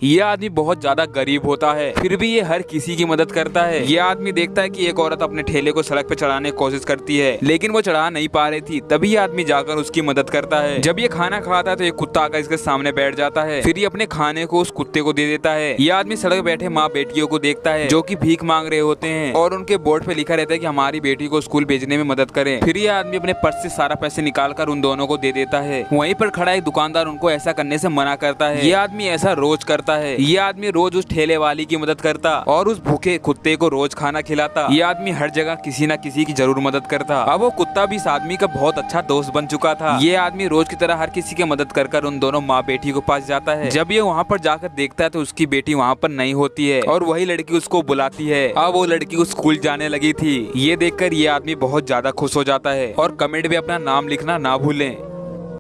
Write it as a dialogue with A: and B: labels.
A: ये आदमी बहुत ज्यादा गरीब होता है, फिर भी ये हर किसी की मदद करता है। ये आदमी देखता है कि एक औरत अपने ठेले को सड़क पे चढ़ाने की कोशिश करती है, लेकिन वो चढ़ा नहीं पा रही थी। तभी ये आदमी जाकर उसकी मदद करता है। जब ये खाना खाता है तो एक कुत्ता आकर इसके सामने बैठ जाता है, फिर ये अपने खाने को उस कुत्ते को दे देता है। ये आदमी सड़क बैठे माँ बेटियों को देखता है जो कि भीख मांग रहे होते हैं, और उनके बोर्ड पे लिखा रहता है कि हमारी बेटी को स्कूल भेजने में मदद करें। फिर ये आदमी अपने पर्स से सारा पैसे निकाल कर उन दोनों को दे देता है। वहीं पर खड़ा एक दुकानदार उनको ऐसा करने से मना करता है। ये आदमी ऐसा रोज करता है। ये आदमी रोज उस ठेले वाली की मदद करता और उस भूखे कुत्ते को रोज खाना खिलाता। ये आदमी हर जगह किसी न किसी की जरूर मदद करता। अब वो कुत्ता भी इस आदमी का बहुत अच्छा दोस्त बन चुका था। ये आदमी रोज की तरह हर किसी की मदद कर उन दोनों माँ बेटी को पास जाता है। जब ये वहाँ पर जाकर देखता है तो उसकी बेटी वहाँ पर नहीं होती है, और वही लड़की उसको बुलाती है। अब वो लड़की को स्कूल जाने लगी थी। ये देखकर ये आदमी बहुत ज्यादा खुश हो जाता है। और कमेंट में अपना नाम लिखना ना भूलें।